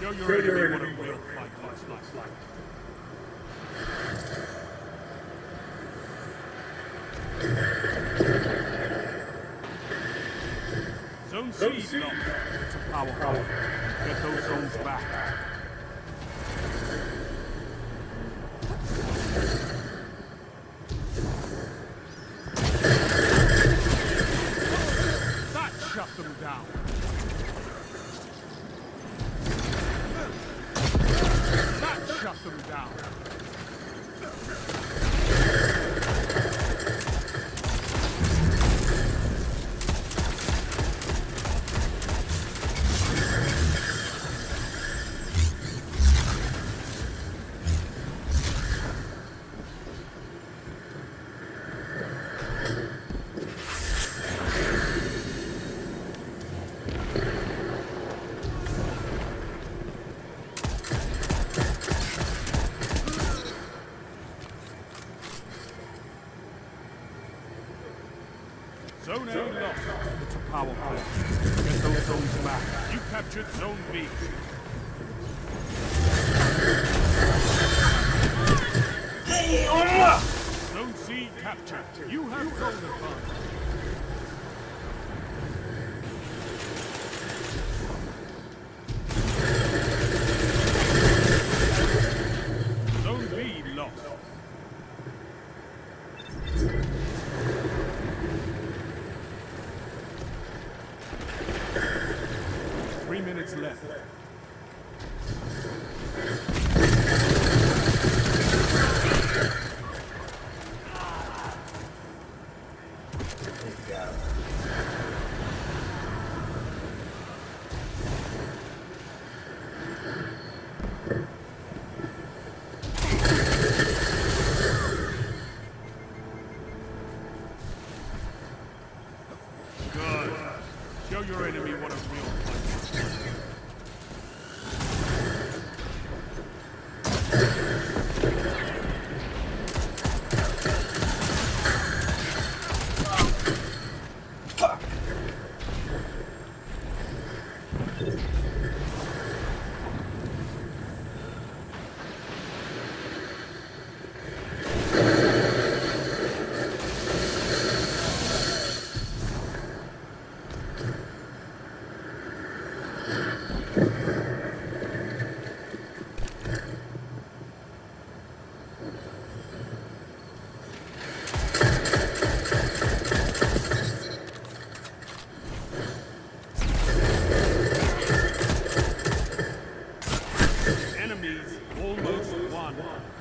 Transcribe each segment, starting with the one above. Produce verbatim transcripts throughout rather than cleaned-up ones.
Show your enemy what a real fight looks like. Zone C locked. It's a power play. Get those zones back. That shut them down. That shut them down. Zone A lost. It's a power play. Get those zones back. You captured Zone B. Zone C captured. You have zone advantage. Zone B lost. Three minutes left. Good. Show your enemy what a real fight is. Enemies almost won.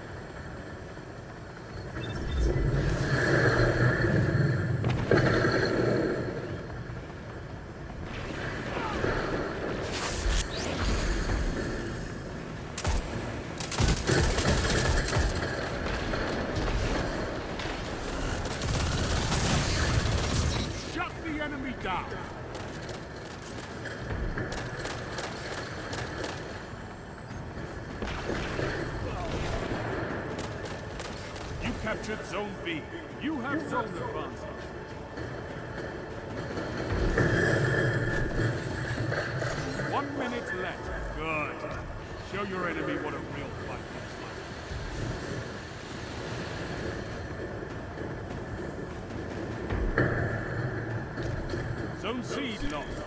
Shut the enemy down. You captured Zone B. You have zone advantage. One minute left. Good. Show your enemy what a real fight looks like. Zone C lost.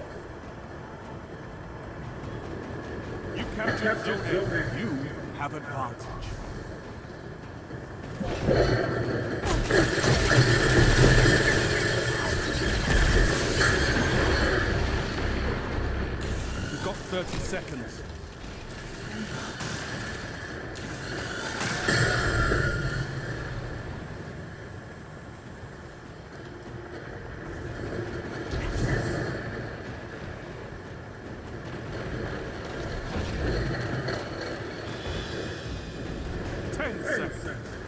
You captured Zone A. You have advantage. We've got thirty seconds. Ten seconds.